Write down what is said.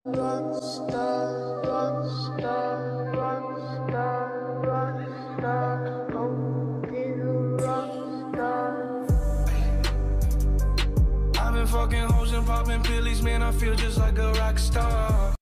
Rockstar, rockstar, rockstar, rockstar. Oh, this rockstar. I've been fucking hoes and popping pillies, man, I feel just like a rock star.